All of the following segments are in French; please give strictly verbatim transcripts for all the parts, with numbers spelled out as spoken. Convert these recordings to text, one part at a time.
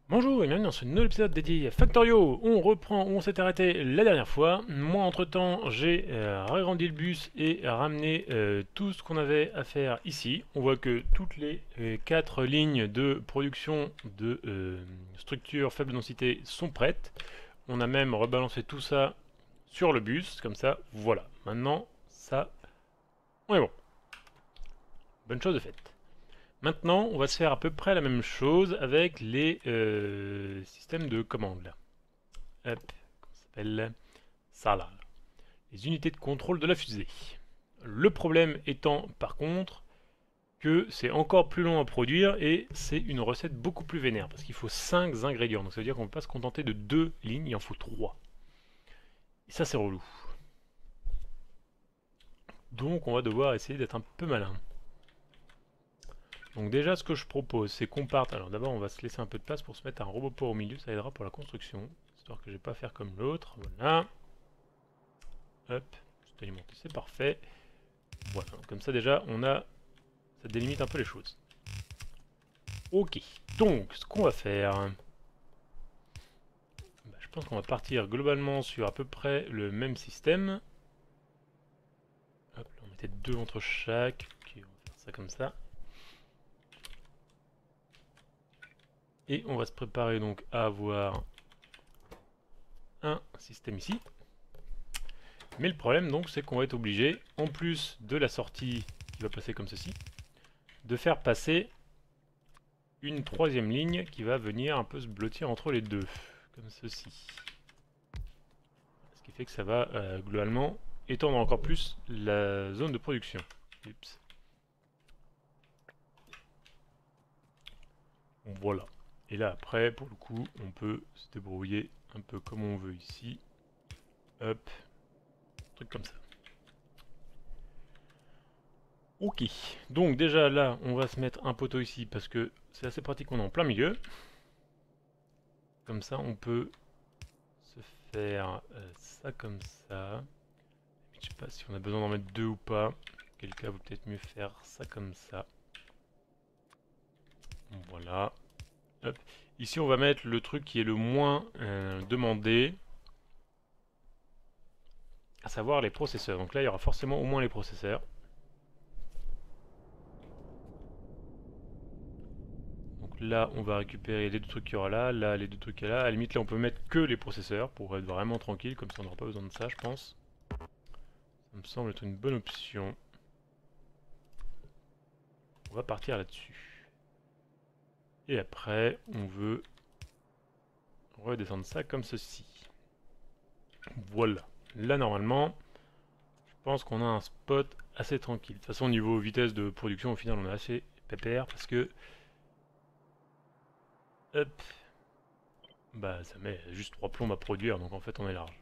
Bonjour et bienvenue dans ce nouvel épisode dédié à Factorio. On reprend où on s'est arrêté la dernière fois. Moi, entre-temps, j'ai euh, agrandi le bus et ramené euh, tout ce qu'on avait à faire ici. On voit que toutes les euh, quatre lignes de production de euh, structures faible densité sont prêtes. On a même rebalancé tout ça sur le bus, comme ça, voilà. Maintenant, ça, on est bon. Bonne chose de faite. Maintenant, on va se faire à peu près la même chose avec les euh, systèmes de commande là. Hop, comment ça s'appelle ça là. Les unités de contrôle de la fusée. Le problème étant par contre que c'est encore plus long à produire et c'est une recette beaucoup plus vénère parce qu'il faut cinq ingrédients. Donc ça veut dire qu'on ne peut pas se contenter de deux lignes, il en faut trois. Et ça c'est relou. Donc on va devoir essayer d'être un peu malin. Donc déjà ce que je propose c'est qu'on parte, alors d'abord on va se laisser un peu de place pour se mettre un roboport au milieu, ça aidera pour la construction, histoire que je vais pas faire comme l'autre, voilà. Hop, c'est alimenté, c'est parfait. Voilà, comme ça déjà on a, ça délimite un peu les choses. Ok, donc ce qu'on va faire, bah, je pense qu'on va partir globalement sur à peu près le même système. Hop, là, on mettait deux entre chaque, ok, on va faire ça comme ça. Et on va se préparer donc à avoir un système ici. Mais le problème donc c'est qu'on va être obligé, en plus de la sortie qui va passer comme ceci, de faire passer une troisième ligne qui va venir un peu se blottir entre les deux, comme ceci. Ce qui fait que ça va euh, globalement étendre encore plus la zone de production. Oups. Voilà. Et là après, pour le coup, on peut se débrouiller un peu comme on veut ici. Hop. Un truc comme ça. Ok. Donc déjà là, on va se mettre un poteau ici parce que c'est assez pratique, on est en plein milieu. Comme ça, on peut se faire euh, ça comme ça. Je sais pas si on a besoin d'en mettre deux ou pas. Quel cas, vaut peut-être mieux faire ça comme ça. Voilà. Hop. Ici, on va mettre le truc qui est le moins euh, demandé, à savoir les processeurs. Donc là, il y aura forcément au moins les processeurs. Donc là, on va récupérer les deux trucs qu'il y aura là, là, les deux trucs qu'il y a là. À la limite, là, on peut mettre que les processeurs pour être vraiment tranquille, comme ça, on n'aura pas besoin de ça, je pense. Ça me semble être une bonne option. On va partir là-dessus. Et après, on veut redescendre ça comme ceci. Voilà. Là, normalement, je pense qu'on a un spot assez tranquille. De toute façon, au niveau vitesse de production, au final, on est assez pépère parce que... Hop. Bah, ça met juste trois plombes à produire, donc en fait, on est large.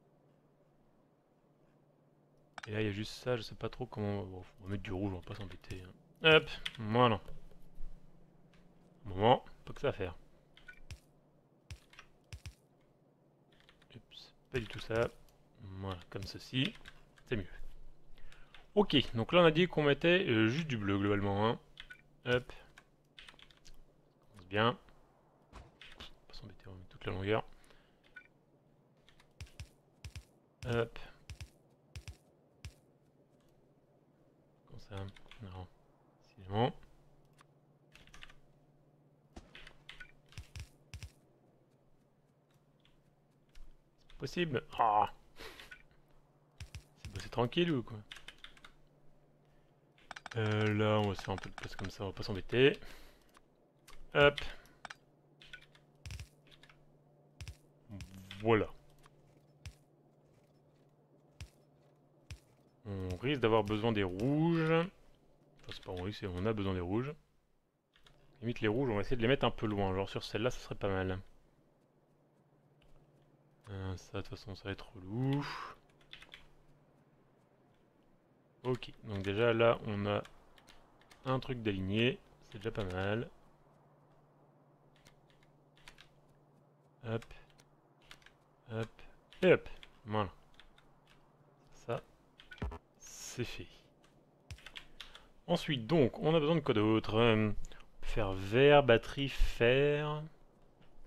Et là, il y a juste ça, je sais pas trop comment... Bon, on va mettre du rouge, on va pas s'embêter. Hein. Hop, voilà. Un moment, pas que ça à faire. Oups, pas du tout ça. Voilà, comme ceci. C'est mieux. Ok, donc là on a dit qu'on mettait euh, juste du bleu globalement. Hein. Hop. C'est bien. Pas s'embêter, on met toute la longueur. Hop. Comme ça. Non. C'est bon. C'est possible. Ah. C'est bossé tranquille ou quoi? Euh, là on va se faire un peu de place comme ça, on va pas s'embêter. Hop. Voilà. On risque d'avoir besoin des rouges. Enfin, c'est pas on risque, on a besoin des rouges. Limite les rouges, on va essayer de les mettre un peu loin. Genre sur celle-là, ça serait pas mal. Euh, ça, de toute façon, ça va être relou. Ok, donc déjà là, on a un truc d'aligné. C'est déjà pas mal. Hop. Hop. Et hop. Voilà. Ça, c'est fait. Ensuite, donc, on a besoin de quoi d'autre? euh, Faire verre, batterie, fer.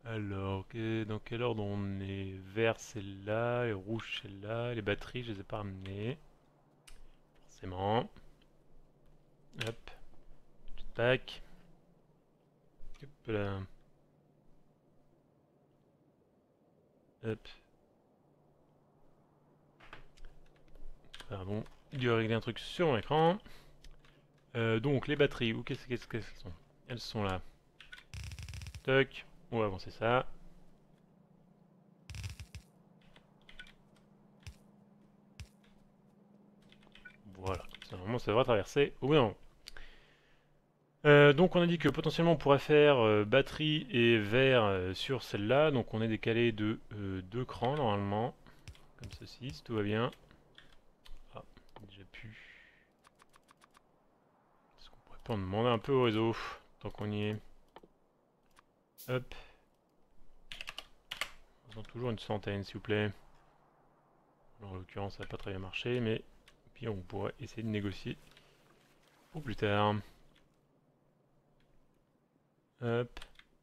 Alors, que- dans quel ordre on est? Vert c'est là, et rouge c'est là, les batteries je les ai pas ramenées. Forcément. Hop. Tac. Hop là. Hop. Pardon. Il doit régler un truc sur mon écran. Euh, donc les batteries, où qu'est-ce qu'est-ce qu'elles sont? Elles sont là. Toc. On va avancer ça. Voilà. Normalement ça devrait traverser au bout d'un moment. Euh, donc on a dit que potentiellement on pourrait faire euh, batterie et verre euh, sur celle-là. Donc on est décalé de euh, deux crans normalement. Comme ceci, si tout va bien. Ah, déjà pu. Est-ce qu'on pourrait pas en demander un peu au réseau, tant qu'on y est? Hop. On entend toujours une centaine s'il vous plaît. En l'occurrence ça n'a pas très bien marché, mais puis on pourrait essayer de négocier pour plus tard. Hop.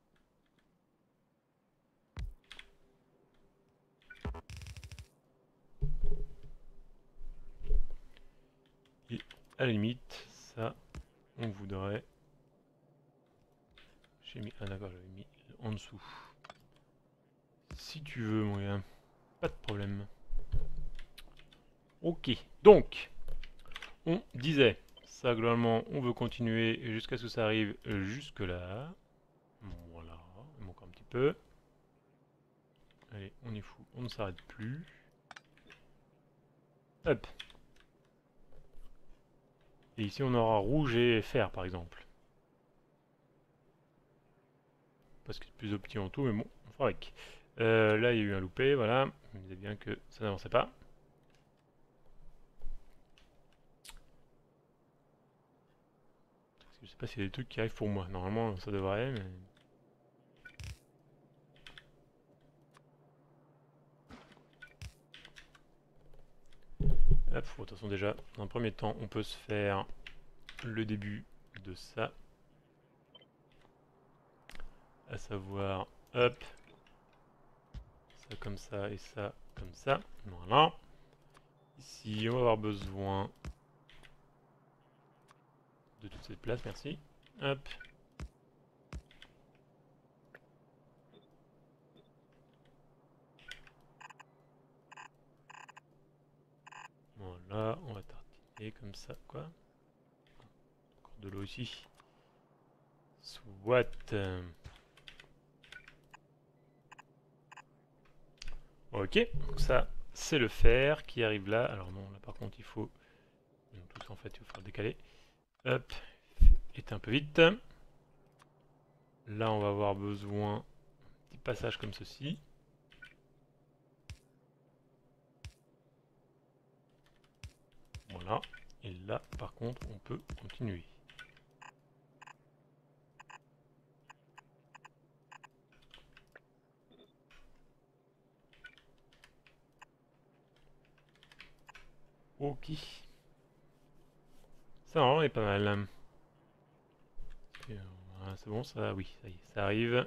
Et à la limite, ça, on voudrait... J'ai mis... Ah d'accord, j'avais mis en dessous. Si tu veux, mon gars. Pas de problème. Ok, donc, on disait, ça globalement, on veut continuer jusqu'à ce que ça arrive jusque là. Voilà, il manque un petit peu. Allez, on est fou, on ne s'arrête plus. Hop. Et ici, on aura rouge et fer, par exemple. Parce que c'est plus opti en tout, mais bon, on fera avec. Euh, là, il y a eu un loupé, voilà. Je me disais bien que ça n'avançait pas. Je sais pas s'il y a des trucs qui arrivent pour moi. Normalement, ça devrait, mais... Hop, de toute façon déjà, dans un premier temps, on peut se faire le début de ça. À savoir, hop, ça comme ça et ça comme ça. Voilà. Ici, on va avoir besoin de toute cette place, merci. Hop. Voilà, on va tartiner comme ça, quoi. Encore de l'eau ici. Soit. Ok, donc ça, c'est le fer qui arrive là. Alors non, là par contre, il faut... Tout ça, en fait, il va falloir décaler. Hop, était un peu vite. Là, on va avoir besoin d'un petit passage comme ceci. Voilà. Et là, par contre, on peut continuer. Ok. Ça, vraiment, est pas mal. C'est bon, ça, oui, ça y est, ça arrive.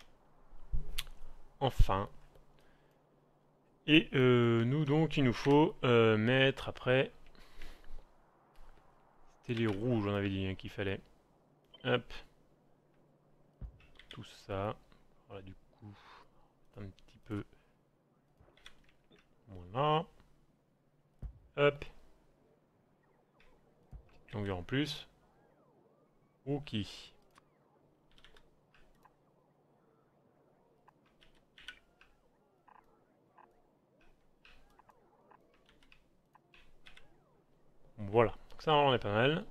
Enfin. Et euh, nous, donc, il nous faut euh, mettre après... C'était les rouges, on avait dit hein, qu'il fallait. Hop. Tout ça. Voilà, du coup, un petit peu. Voilà. Hop. Petite longueur en plus. Ok. Voilà. Donc ça, on est pas mal.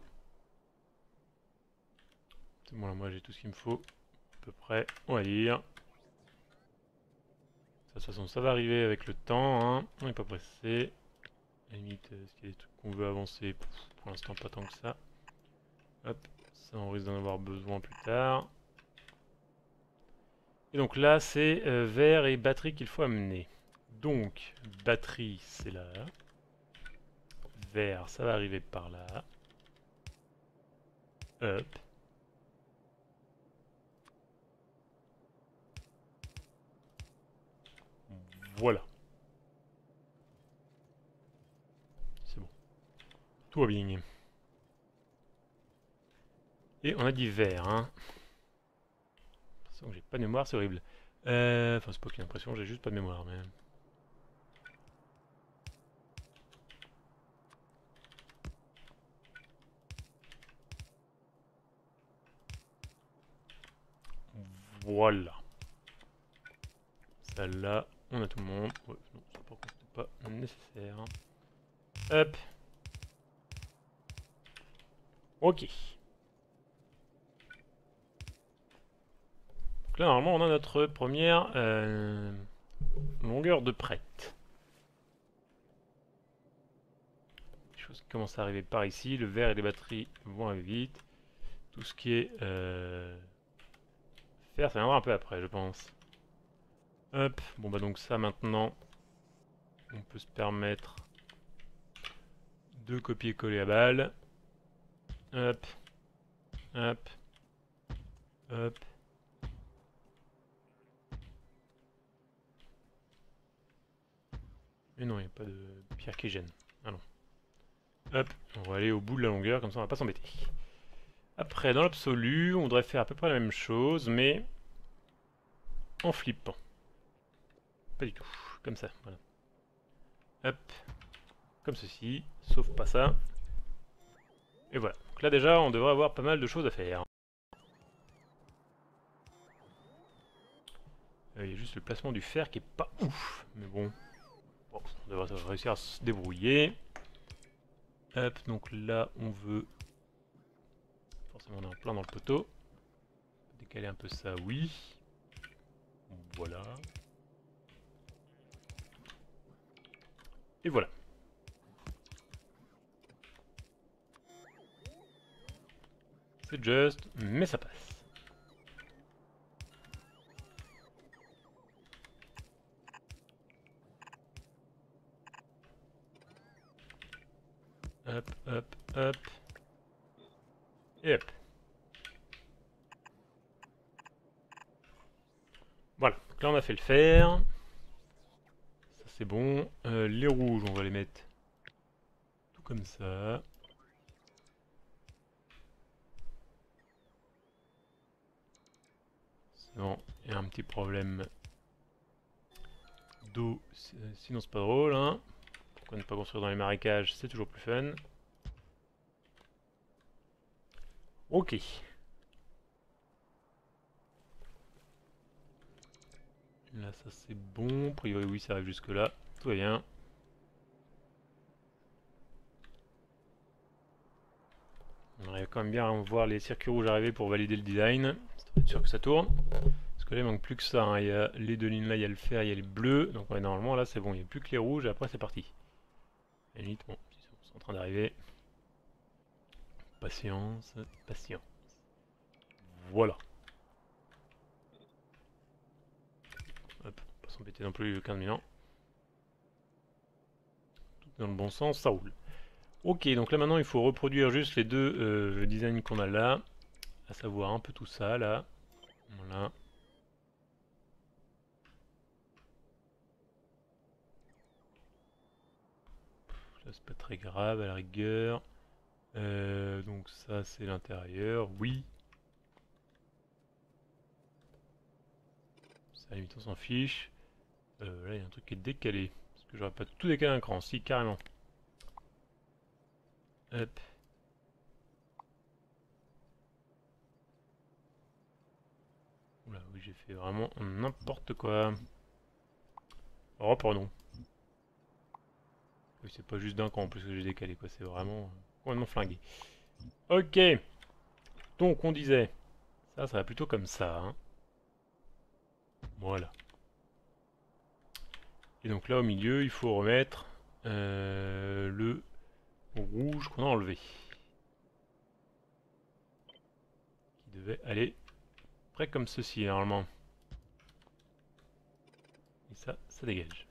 C'est bon, là, moi, j'ai tout ce qu'il me faut. À peu près, on va dire. De toute façon, ça va arriver avec le temps. Hein. On n'est pas pressé. À la limite, est-ce qu'il y a des trucs qu'on veut avancer? Pour l'instant, pas tant que ça. Hop. Ça, on risque d'en avoir besoin plus tard. Et donc là, c'est euh, verre et batterie qu'il faut amener. Donc, batterie, c'est là. Verre, ça va arriver par là. Hop. Voilà. C'est bon. Tout va bien. Et on a dit vert, hein. J'ai pas de mémoire, c'est horrible. Euh, Enfin, c'est pas que j'ai l'impression, j'ai juste pas de mémoire, mais... Voilà. Celle-là, on a tout le monde. Ouais, non, ça par contre, c'est pas nécessaire. Hop. Ok. Donc là, normalement, on a notre première euh, longueur de prête. Les choses qui commencent à arriver par ici. Le verre et les batteries vont aller vite. Tout ce qui est euh, fer, ça viendra un peu après, je pense. Hop. Bon, bah donc ça, maintenant, on peut se permettre de copier-coller à balle. Hop. Hop. Hop. Mais non, il n'y a pas de pierre qui gêne. Allons. Hop, on va aller au bout de la longueur, comme ça on va pas s'embêter. Après, dans l'absolu, on devrait faire à peu près la même chose, mais en flippant. Pas du tout, comme ça, voilà. Hop, comme ceci, sauf pas ça. Et voilà. Donc là déjà, on devrait avoir pas mal de choses à faire. Euh, Il y a juste le placement du fer qui est pas ouf, mais bon. Bon, on devrait réussir à se débrouiller. Hop, donc là, on veut... Forcément, on est en plein dans le poteau. Décaler un peu ça, oui. Voilà. Et voilà. C'est juste, mais ça passe. Hop, hop, hop. Et hop. Voilà, donc là on a fait le fer. Ça c'est bon. Euh, les rouges, on va les mettre tout comme ça. Sinon, il y a un petit problème d'eau. Sinon c'est pas drôle, hein. Pourquoi ne pas construire dans les marécages, c'est toujours plus fun. Ok. Là ça c'est bon. A priori oui, ça arrive jusque là. Tout va bien. On arrive quand même bien à voir les circuits rouges arriver pour valider le design. Pour être sûr que ça tourne. Parce que là il manque plus que ça, hein. Il y a les deux lignes là, il y a le fer, il y a les bleus. Donc ouais, normalement là c'est bon, il n'y a plus que les rouges et après c'est parti. À la limite, bon, c'est en train d'arriver. Patience, patience. Voilà. Hop, pas s'embêter non plus quinze mille ans. Tout dans le bon sens, ça roule. Ok, donc là maintenant il faut reproduire juste les deux euh, designs qu'on a là. À savoir un peu tout ça là. Voilà. Là c'est pas très grave à la rigueur. Euh, donc ça c'est l'intérieur, oui. Ça à la limite on s'en fiche. Euh, là il y a un truc qui est décalé. Parce que j'aurais pas tout décalé un cran, si carrément. Hop. Oula, oui j'ai fait vraiment n'importe quoi. Reprenons. Oui, c'est pas juste d'un cran en plus que j'ai décalé, quoi. C'est vraiment complètement flingué. Ok. Donc, on disait... Ça, ça va plutôt comme ça. Hein. Voilà. Et donc là, au milieu, il faut remettre euh, le rouge qu'on a enlevé. Qui devait aller près comme ceci, normalement. Et ça, ça dégage.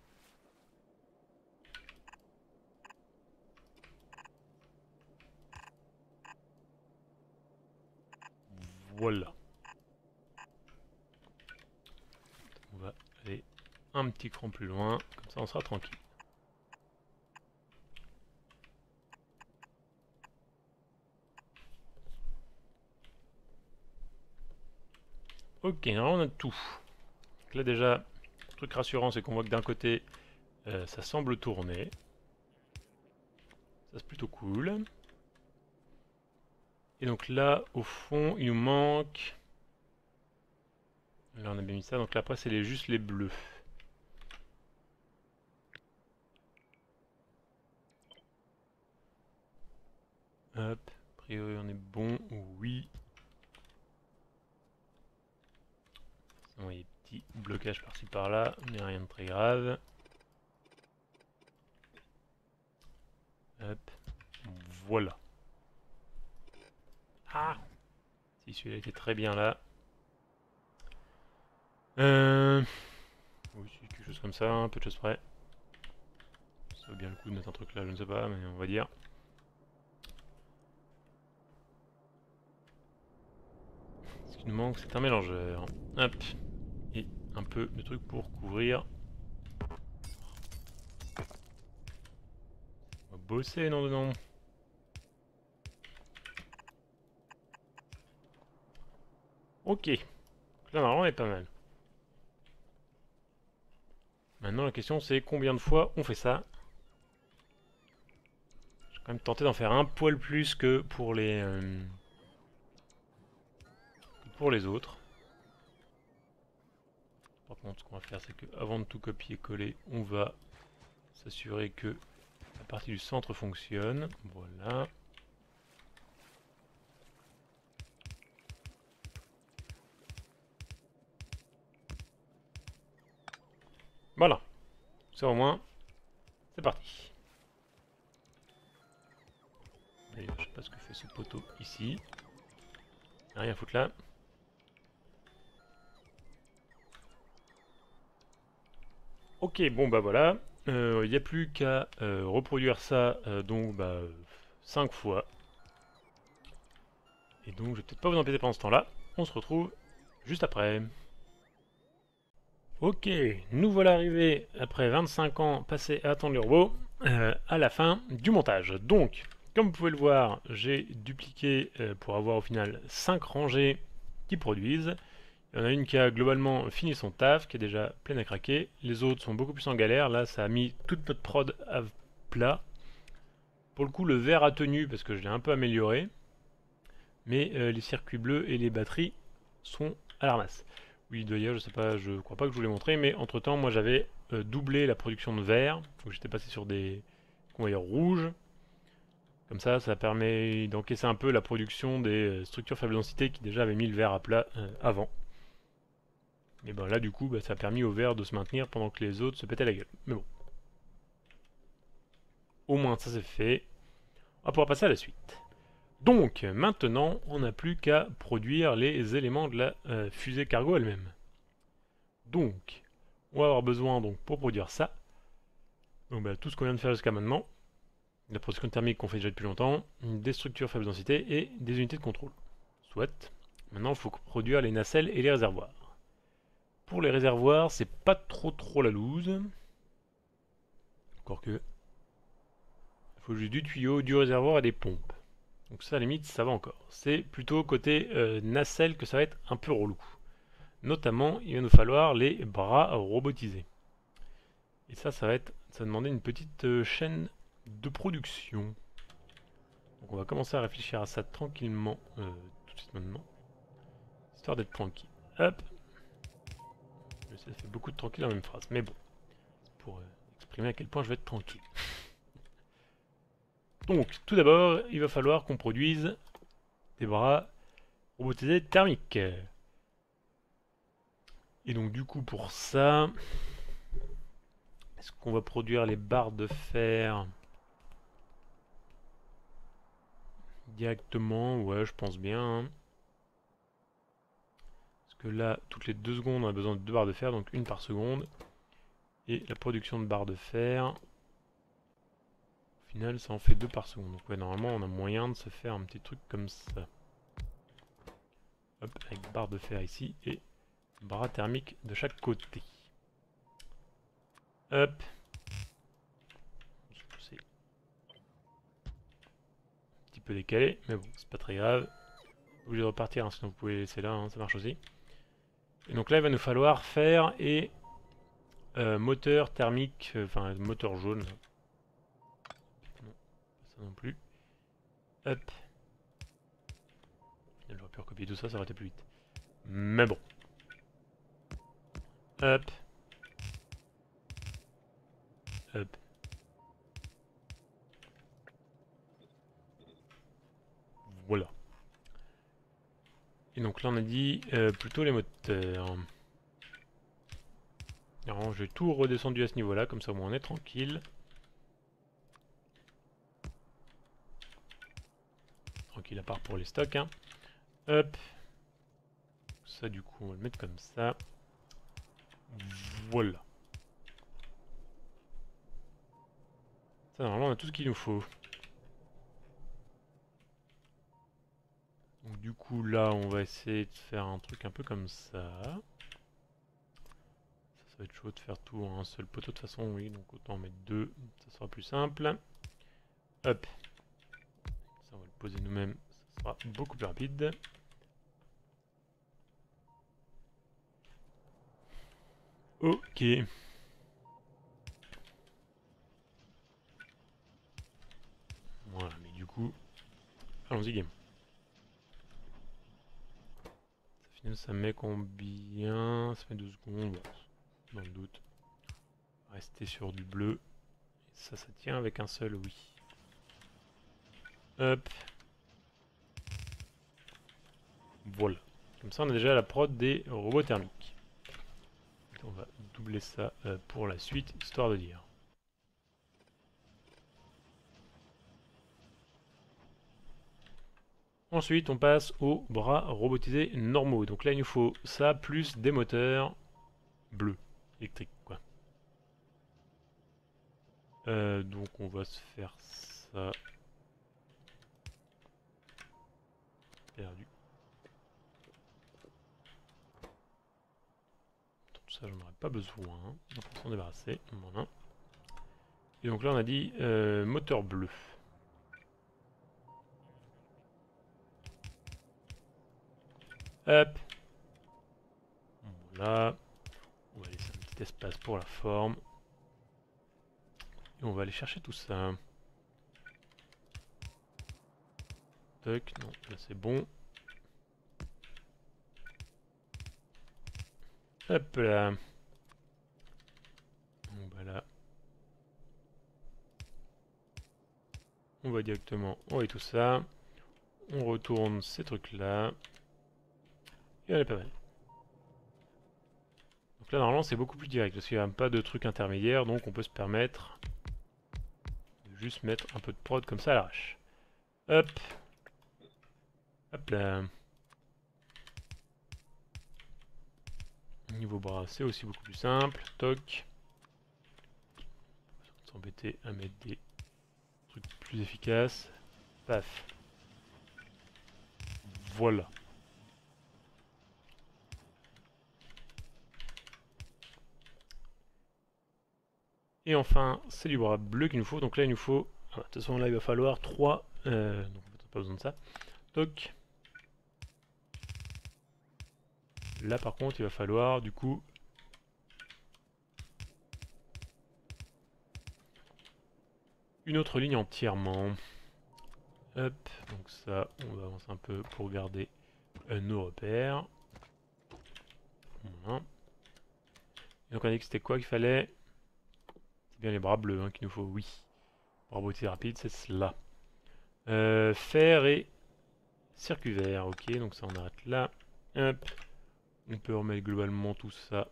Voilà. On va aller un petit cran plus loin, comme ça on sera tranquille. Ok, alors on a tout. Donc là déjà, le truc rassurant c'est qu'on voit que d'un côté euh, ça semble tourner. Ça c'est plutôt cool. Et donc là, au fond, il nous manque... Là on a bien mis ça, donc là après c'est les, juste les bleus. Hop, a priori on est bon, oui. Bon, il y a des petits blocages par-ci par-là, mais rien de très grave. Hop, voilà. Ah, si celui-là était très bien là. Euh... Oui, c'est quelque chose comme ça, un peu de choses près. Ça vaut bien le coup de mettre un truc là, je ne sais pas, mais on va dire. Ce qui nous manque, c'est un mélangeur. Hop, et un peu de truc pour couvrir. On va bosser, non de non. Ok, là normalement on est pas mal. Maintenant la question c'est combien de fois on fait ça. Je vais quand même tenter d'en faire un poil plus que pour les, euh, que pour les autres. Par contre ce qu'on va faire c'est que avant de tout copier-coller, on va s'assurer que la partie du centre fonctionne. Voilà. Voilà. Ça au moins, c'est parti. D'ailleurs, je sais pas ce que fait ce poteau ici. Rien à foutre là. Ok, bon bah voilà. Il euh, n'y a plus qu'à euh, reproduire ça euh, donc bah cinq fois. Et donc je vais peut-être pas vous embêter pendant ce temps-là. On se retrouve juste après. Ok, nous voilà arrivés après vingt-cinq ans passés à attendre le robot euh, à la fin du montage. Donc, comme vous pouvez le voir, j'ai dupliqué euh, pour avoir au final cinq rangées qui produisent. Il y en a une qui a globalement fini son taf, qui est déjà pleine à craquer. Les autres sont beaucoup plus en galère. Là, ça a mis toute notre prod à plat. Pour le coup, le verre a tenu parce que je l'ai un peu amélioré. Mais euh, les circuits bleus et les batteries sont à la ramasse. Oui, d'ailleurs, je sais pas, je crois pas que je vous l'ai montré, mais entre temps, moi j'avais euh, doublé la production de verre. Donc j'étais passé sur des convoyeurs rouges. Comme ça, ça permet d'encaisser un peu la production des euh, structures faible densité qui déjà avaient mis le verre à plat euh, avant. Et ben là, du coup, bah, ça a permis au verre de se maintenir pendant que les autres se pétaient la gueule. Mais bon. Au moins, ça c'est fait. On va pouvoir passer à la suite. Donc, maintenant, on n'a plus qu'à produire les éléments de la euh, fusée cargo elle-même. Donc, on va avoir besoin, donc, pour produire ça, donc, bah, tout ce qu'on vient de faire jusqu'à maintenant, la production thermique qu'on fait déjà depuis longtemps, des structures faible densité et des unités de contrôle. Soit. Maintenant, il faut produire les nacelles et les réservoirs. Pour les réservoirs, c'est pas trop trop la loose. Encore que. Il faut juste du tuyau, du réservoir et des pompes. Donc ça, à la limite, ça va encore. C'est plutôt côté euh, nacelle que ça va être un peu relou. Notamment, il va nous falloir les bras robotisés. Et ça, ça va être, ça va demander une petite euh, chaîne de production. Donc on va commencer à réfléchir à ça tranquillement, euh, tout de suite maintenant. Histoire d'être tranquille. Hop. Ça fait beaucoup de tranquille en même phrase, mais bon. C'est pour euh, exprimer à quel point je vais être tranquille. Donc, tout d'abord, il va falloir qu'on produise des bras robotisés thermiques. Et donc, du coup, pour ça, est-ce qu'on va produire les barres de fer directement? Ouais, je pense bien. Hein. Parce que là, toutes les deux secondes, on a besoin de deux barres de fer, donc une par seconde. Et la production de barres de fer, au final, ça en fait deux par seconde. Donc ouais, normalement, on a moyen de se faire un petit truc comme ça. Hop, avec barre de fer ici et bras thermiques de chaque côté. Hop. C'est un petit peu décalé, mais bon, c'est pas très grave. Obligé de repartir, hein, sinon vous pouvez laisser là, hein, ça marche aussi. Et donc là, il va nous falloir faire et euh, moteur thermique, enfin euh, moteur jaune. Non, ça non plus. Hop. J'aurais pu recopier tout ça, ça aurait été plus vite. Mais bon. Hop. Hop. Voilà. Et donc là on a dit euh, plutôt les moteurs. Alors j'ai tout redescendu à ce niveau là, comme ça au moins on est tranquille. Tranquille à part pour les stocks. Hein. Hop. Ça du coup on va le mettre comme ça. Voilà. Ça normalement on a tout ce qu'il nous faut. Donc du coup là on va essayer de faire un truc un peu comme ça. Ça, ça va être chaud de faire tout en un seul poteau de toute façon, oui, donc autant en mettre deux, ça sera plus simple. Hop. Ça on va le poser nous-mêmes, ça sera beaucoup plus rapide. Ok. Voilà, mais du coup, allons-y game. Ça finit, ça met combien? Ça met deux secondes, bon, dans le doute. Rester sur du bleu. Et ça, ça tient avec un seul oui. Hop. Voilà. Comme ça, on a déjà la prod des robots thermiques. On va doubler ça euh, pour la suite, histoire de dire. Ensuite, on passe aux bras robotisés normaux. Donc là, il nous faut ça, plus des moteurs bleus, électriques, quoi. Euh, donc on va se faire ça. Perdu. Tout ça, j'en aurais pas besoin. Hein. On va s'en débarrasser. Voilà. Et donc là, on a dit euh, moteur bleu. Hop. Voilà. On va laisser un petit espace pour la forme. Et on va aller chercher tout ça. Toc, non, là c'est bon. Hop là. Donc bah là. On va directement envoyer tout ça. On retourne ces trucs là. Et on est pas mal. Donc là normalement c'est beaucoup plus direct parce qu'il n'y a pas de trucs intermédiaires, donc on peut se permettre de juste mettre un peu de prod comme ça à l'arrache. Hop. Hop là. Niveau bras c'est aussi beaucoup plus simple. Toc. S'embêter à mettre des trucs plus efficaces. Paf. Voilà. Et enfin, c'est du bras bleu qu'il nous faut. Donc là, il nous faut... Ah, de toute façon, là, il va falloir trois... Euh, donc, on n'a pas besoin de ça. Toc. Là, par contre, il va falloir, du coup... une autre ligne entièrement. Hop. Donc ça, on va avancer un peu pour garder euh, nos repères. Voilà. Et donc on a dit que c'était quoi qu'il fallait? C'est bien les bras bleus hein, qu'il nous faut, oui. Bras robotisé rapide, c'est cela. Euh, fer et circuit vert, ok, donc ça on arrête là. Hop. On peut remettre globalement tout ça.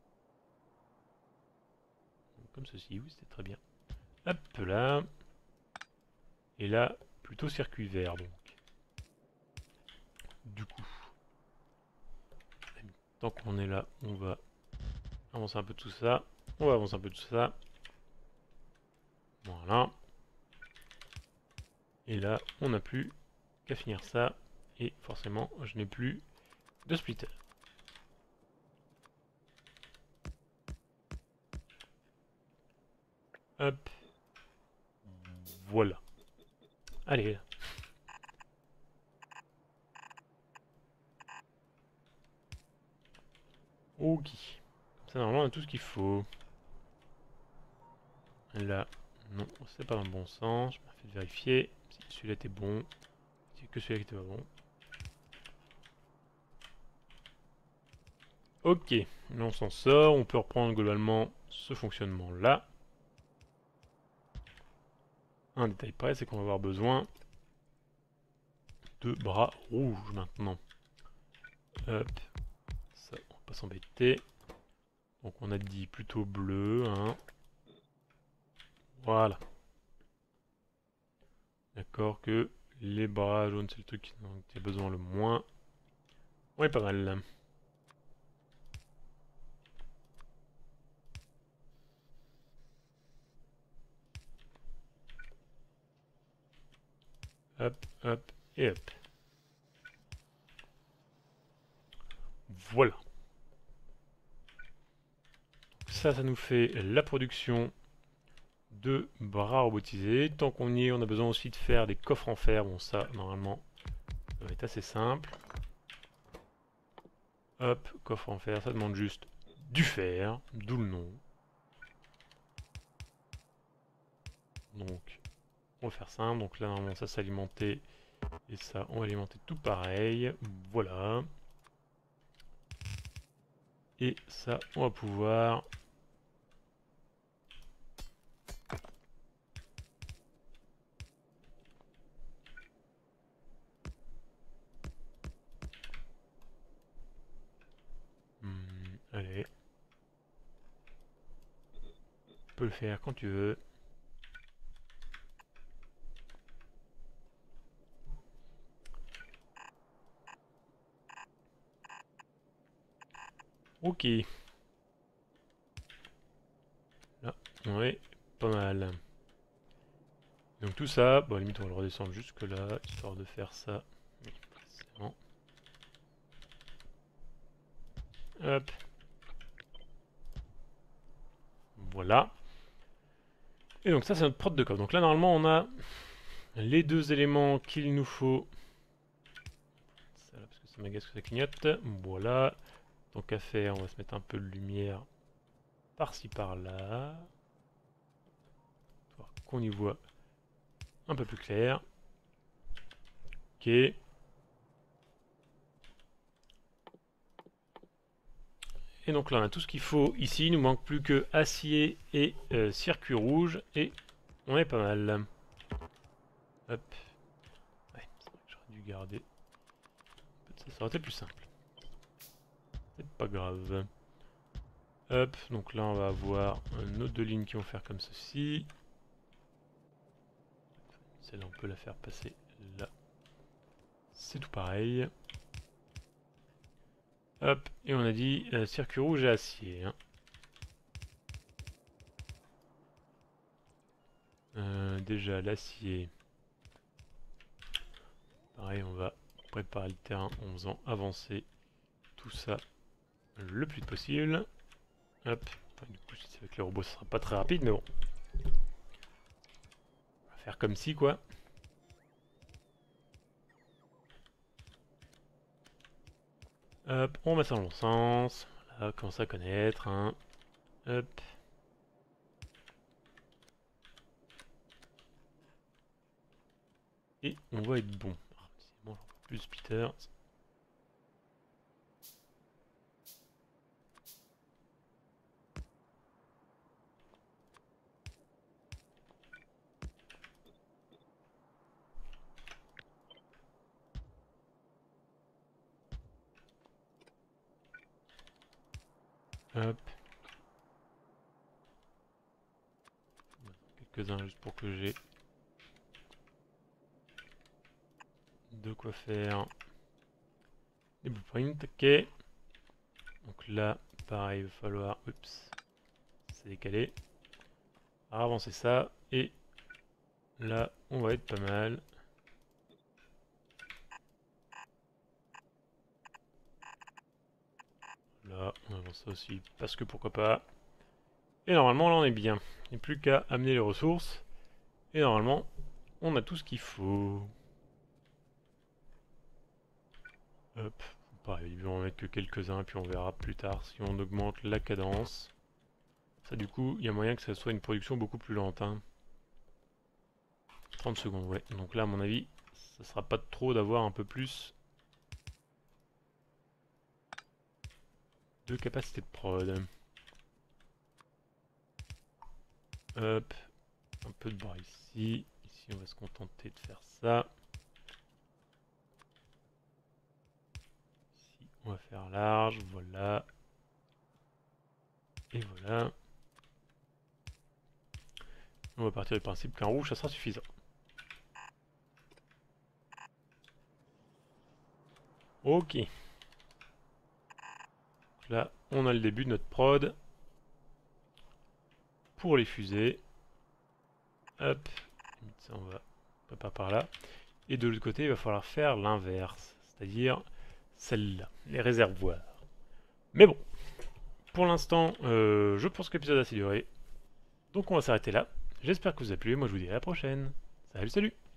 Comme ceci, oui, c'était très bien. Hop là. Et là, plutôt circuit vert donc. Du coup, tant qu'on est là, on va avancer un peu tout ça. On va avancer un peu tout ça. Voilà. Et là, on n'a plus qu'à finir ça. Et forcément, je n'ai plus de splitter. Hop. Voilà. Allez. Ok. Ça, normalement, on a tout ce qu'il faut. Là, non, c'est pas dans le bon sens. Je me fais vérifier si celui-là était bon. C'est que celui-là qui était pas bon. Ok, là on s'en sort. On peut reprendre globalement ce fonctionnement-là. Un détail près, c'est qu'on va avoir besoin de bras rouges maintenant. Hop, ça, on va pas s'embêter. Donc on a dit plutôt bleu, hein. Voilà. D'accord que les bras jaunes, c'est le truc dont tu as besoin le moins. Ouais, pas mal. Hop, hop, et hop. Voilà. Ça, ça nous fait la production de bras robotisés. Tant qu'on y est, on a besoin aussi de faire des coffres en fer. Bon, ça, normalement, ça va être assez simple. Hop, coffre en fer, ça demande juste du fer, d'où le nom. Donc, on va faire simple. Donc là, normalement, ça s'alimentait. Et ça, on va alimenter tout pareil. Voilà. Et ça, on va pouvoir... Hmm, allez. Tu peux le faire quand tu veux. Ok. Là, on est pas mal. Donc tout ça, bon, à la limite, on va le redescendre jusque là, histoire de faire ça. Oui, précisément. Hop. Voilà. Et donc ça, c'est notre prod de coffre. Donc là, normalement, on a les deux éléments qu'il nous faut. Ça, là, parce que ça m'agace que ça clignote. Voilà. Donc à faire, on va se mettre un peu de lumière par-ci par-là. Qu'on y voit un peu plus clair. Ok. Et donc là on a tout ce qu'il faut ici, il nous manque plus que acier et euh, circuit rouge et on est pas mal. Hop. Ouais, c'est vrai que j'aurais dû garder. Ça, ça aurait été plus simple. C'est pas grave. Hop, donc là on va avoir un autre deux lignes qui vont faire comme ceci. Celle-là on peut la faire passer là. C'est tout pareil. Hop, et on a dit euh, circuit rouge et acier. Hein. Euh, déjà l'acier. Pareil, on va préparer le terrain en faisant avancer tout ça le plus vite possible. Hop. Enfin, du coup, avec les robots, ça sera pas très rapide, mais bon. On va faire comme si, quoi. Hop, on met ça dans le bon sens. Voilà, commence à connaître. Hein. Hop. Et on va être bon. Ah, bon plus Peter. Hop. Quelques-uns juste pour que j'ai de quoi faire des blueprints. Ok. Donc là, pareil, il va falloir... Oups. C'est décalé. Avancer ça. Et là, on va être pas mal. Là, on avance ça aussi, parce que pourquoi pas. Et normalement là on est bien. Il n'y a plus qu'à amener les ressources. Et normalement on a tout ce qu'il faut. Hop, pareil, je vais en mettre que quelques-uns, puis on verra plus tard si on augmente la cadence. Ça du coup, il y a moyen que ça soit une production beaucoup plus lente. Hein. trente secondes, ouais. Donc là à mon avis, ça sera pas trop d'avoir un peu plus de capacité de prod. Hop, un peu de bras ici. Ici on va se contenter de faire ça. Ici on va faire large, voilà. Et voilà. On va partir du principe qu'un rouge ça sera suffisant. Ok. Là on a le début de notre prod. Pour les fusées. Hop. Ça on va pas par là. Et de l'autre côté il va falloir faire l'inverse. C'est-à-dire celle-là, les réservoirs. Mais bon, pour l'instant, euh, je pense que l'épisode a assez duré. Donc on va s'arrêter là. J'espère que vous a plu, moi je vous dis à la prochaine. Salut, salut!